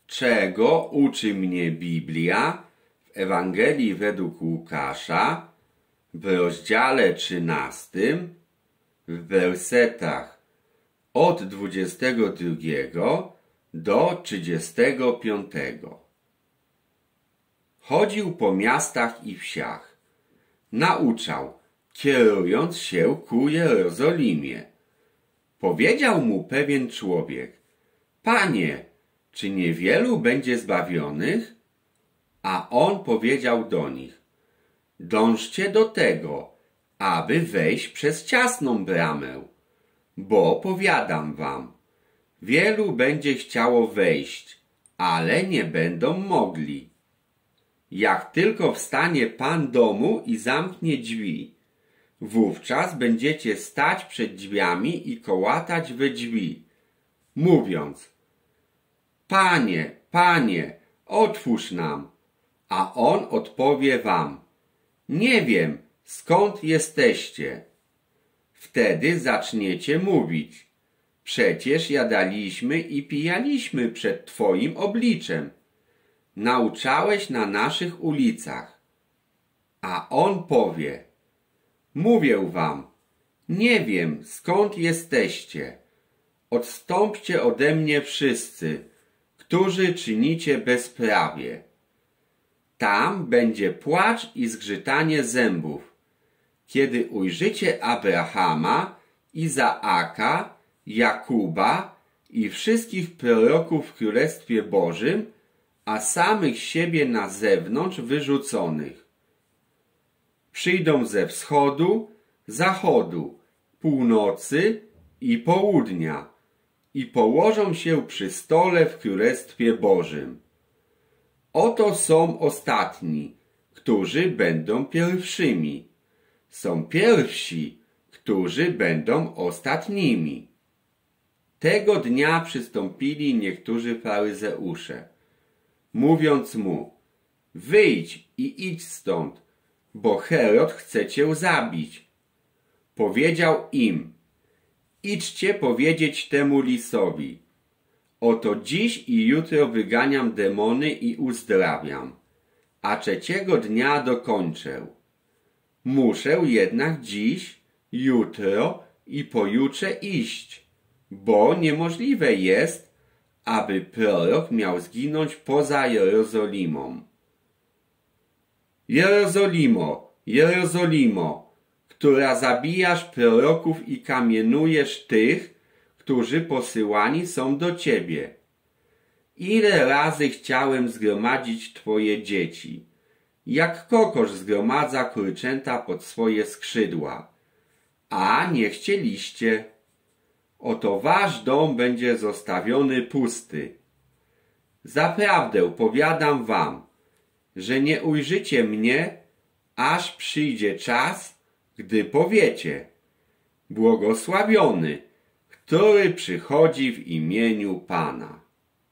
czego uczy mnie Biblia w Ewangelii według Łukasza w rozdziale 13, w wersetach od 22 do 35. Chodził po miastach i wsiach. Nauczał, kierując się ku Jerozolimie. Powiedział mu pewien człowiek: Panie, czy niewielu będzie zbawionych? A on powiedział do nich: Dążcie do tego, aby wejść przez ciasną bramę, bo powiadam wam, wielu będzie chciało wejść, ale nie będą mogli. Jak tylko wstanie pan domu i zamknie drzwi, wówczas będziecie stać przed drzwiami i kołatać we drzwi, mówiąc: Panie, Panie, otwórz nam. A on odpowie wam: Nie wiem, skąd jesteście. Wtedy zaczniecie mówić: Przecież jadaliśmy i pijaliśmy przed Twoim obliczem. Nauczałeś na naszych ulicach. A on powie: Mówię wam, nie wiem, skąd jesteście. Odstąpcie ode mnie wszyscy, którzy czynicie bezprawie. Tam będzie płacz i zgrzytanie zębów, kiedy ujrzycie Abrahama, Izaaka, Jakuba i wszystkich proroków w Królestwie Bożym, a samych siebie na zewnątrz wyrzuconych. Przyjdą ze wschodu, zachodu, północy i południa i położą się przy stole w Królestwie Bożym. Oto są ostatni, którzy będą pierwszymi. Są pierwsi, którzy będą ostatnimi. Tego dnia przystąpili niektórzy faryzeusze, mówiąc mu: Wyjdź i idź stąd, bo Herod chce cię zabić. Powiedział im: Idźcie powiedzieć temu lisowi: Oto dziś i jutro wyganiam demony i uzdrawiam, a trzeciego dnia dokończę. Muszę jednak dziś, jutro i pojutrze iść, bo niemożliwe jest, aby prorok miał zginąć poza Jerozolimą. Jerozolimo, Jerozolimo, która zabijasz proroków i kamienujesz tych, którzy posyłani są do ciebie. Ile razy chciałem zgromadzić twoje dzieci, jak kokosz zgromadza kurczęta pod swoje skrzydła, a nie chcieliście. Oto wasz dom będzie zostawiony pusty. Zaprawdę powiadam wam, że nie ujrzycie mnie, aż przyjdzie czas, gdy powiecie: Błogosławiony, który przychodzi w imieniu Pana.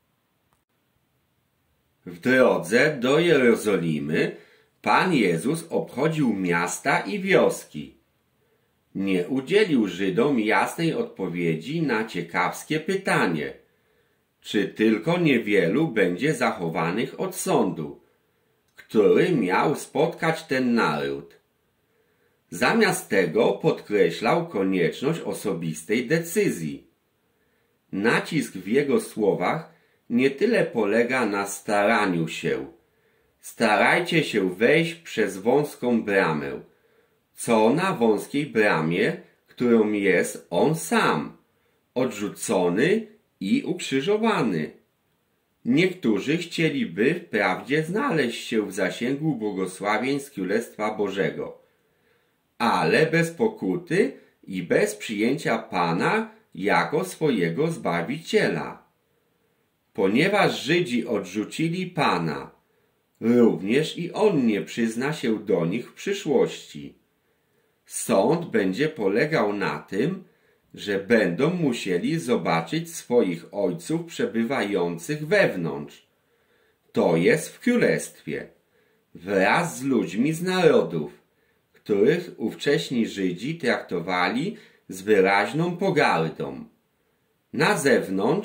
W drodze do Jerozolimy Pan Jezus obchodził miasta i wioski. Nie udzielił Żydom jasnej odpowiedzi na ciekawskie pytanie, czy tylko niewielu będzie zachowanych od sądu, który miał spotkać ten naród. Zamiast tego podkreślał konieczność osobistej decyzji. Nacisk w jego słowach nie tyle polega na staraniu się. Starajcie się wejść przez wąską bramę, co na wąskiej bramie, którą jest on sam, odrzucony i ukrzyżowany. Niektórzy chcieliby wprawdzie znaleźć się w zasięgu błogosławieństw Królestwa Bożego, ale bez pokuty i bez przyjęcia Pana jako swojego Zbawiciela. Ponieważ Żydzi odrzucili Pana, również i On nie przyzna się do nich w przyszłości. Sąd będzie polegał na tym, że będą musieli zobaczyć swoich ojców przebywających wewnątrz, to jest w Królestwie, wraz z ludźmi z narodów, których ówcześni Żydzi traktowali z wyraźną pogardą. Na zewnątrz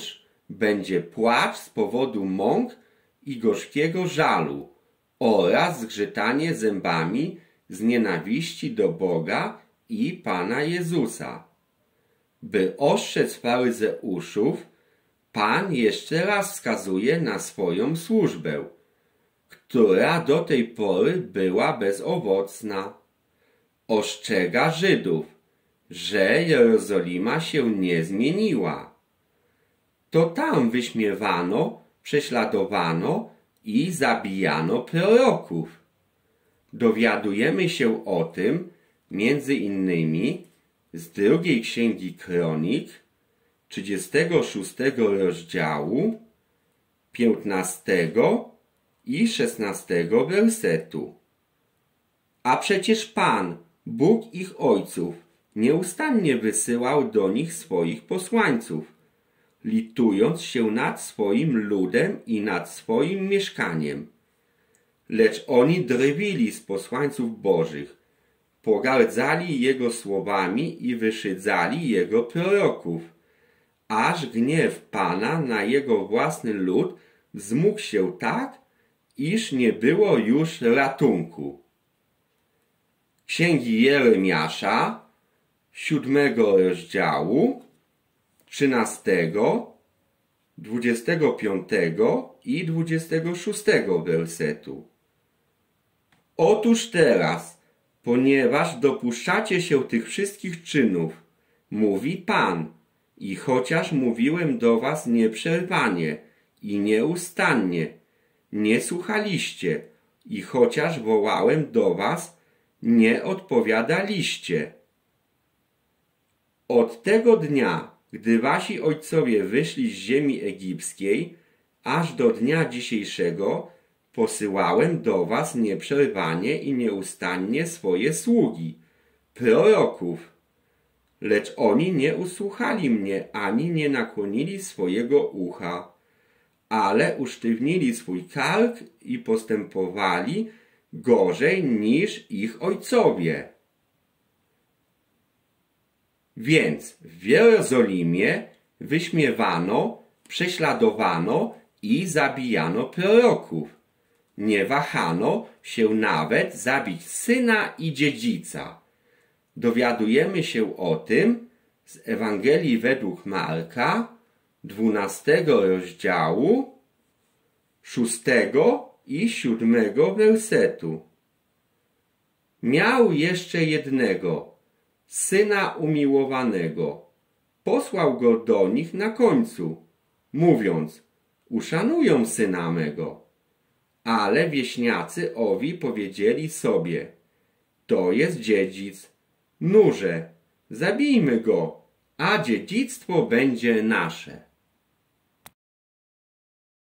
będzie płacz z powodu mąk i gorzkiego żalu oraz zgrzytanie zębami z nienawiści do Boga i Pana Jezusa. By ostrzec faryzeuszów, Pan jeszcze raz wskazuje na swoją służbę, która do tej pory była bezowocna. Ostrzega Żydów, że Jerozolima się nie zmieniła. To tam wyśmiewano, prześladowano i zabijano proroków. Dowiadujemy się o tym między innymi z drugiej Księgi Kronik, 36 rozdziału, 15 i 16 wersetu. A przecież Pan, Bóg ich ojców, nieustannie wysyłał do nich swoich posłańców, litując się nad swoim ludem i nad swoim mieszkaniem. Lecz oni drwili z posłańców Bożych, pogardzali Jego słowami i wyszydzali Jego proroków, aż gniew Pana na Jego własny lud wzmógł się tak, iż nie było już ratunku. Księgi Jeremiasza, 7 rozdziału, 13, 25 i 26 wersetu. Otóż teraz, ponieważ dopuszczacie się tych wszystkich czynów, mówi Pan, i chociaż mówiłem do was nieprzerwanie i nieustannie, nie słuchaliście, i chociaż wołałem do was, nie odpowiadaliście. Od tego dnia, gdy wasi ojcowie wyszli z ziemi egipskiej, aż do dnia dzisiejszego posyłałem do was nieprzerwanie i nieustannie swoje sługi, proroków. Lecz oni nie usłuchali mnie ani nie nakłonili swojego ucha, ale usztywnili swój kark i postępowali gorzej niż ich ojcowie. Więc w Jerozolimie wyśmiewano, prześladowano i zabijano proroków. Nie wahano się nawet zabić syna i dziedzica. Dowiadujemy się o tym z Ewangelii według Marka, 12 rozdziału, 6 i 7 wersetu. Miał jeszcze jednego, syna umiłowanego. Posłał go do nich na końcu, mówiąc, uszanują syna mego. Ale wieśniacy owi powiedzieli sobie, to jest dziedzic, nurze, zabijmy go, a dziedzictwo będzie nasze.